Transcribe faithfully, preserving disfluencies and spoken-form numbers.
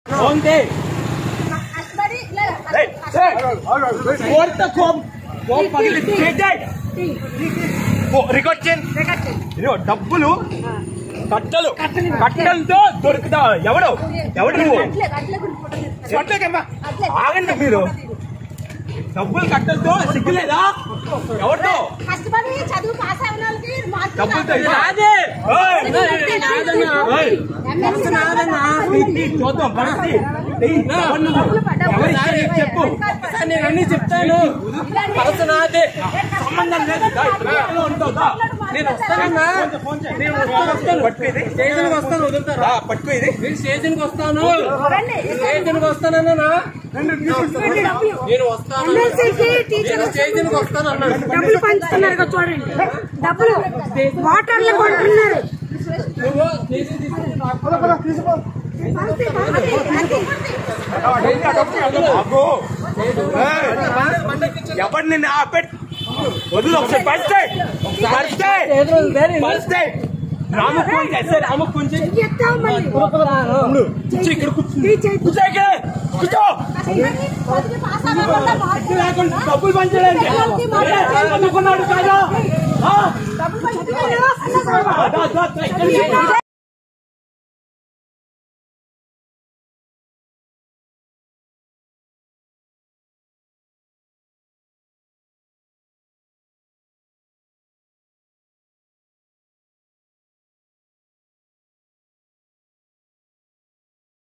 Record చేయండి. డబ్బులు కట్టలు కట్టలతో దొరుకుతా. ఎవడు ఎవడు నువ్వు ఆగండి. మీరు డబ్బులు కట్టలతో సిగ్గులేదా? ఎవరితో డబ్బులతో చూద్దాం పరిస్థితి. చెప్పు, నేను అన్ని చెప్తాను. నాదే సంబంధం లేదు. నేను వస్తానన్నా, స్టేషన్కి వస్తాను. వదులుతారా? పట్టుకో, ఇది స్టేషన్కి వస్తాను. స్టేషన్కి వస్తానన్నా. నేను వస్తాను. నేను స్టేషన్కి వస్తాను అన్నాడు. డబ్బులు పంచుతున్నారు చూడండి. డబ్బులు వాటర్లు కొంటున్నారు. ఎవరు నిన్ను ఆపెట్ వదులు. ఒకసారి పరిస్తే పరిస్తే పరిస్తే రాముకు ఫోన్ చేస్తే రాముకు ఫోన్ చేసి ఇక్కడ కూర్చో కూర్చో డబ్బులు పంచడానికి చదువుకున్నాడు కాదా?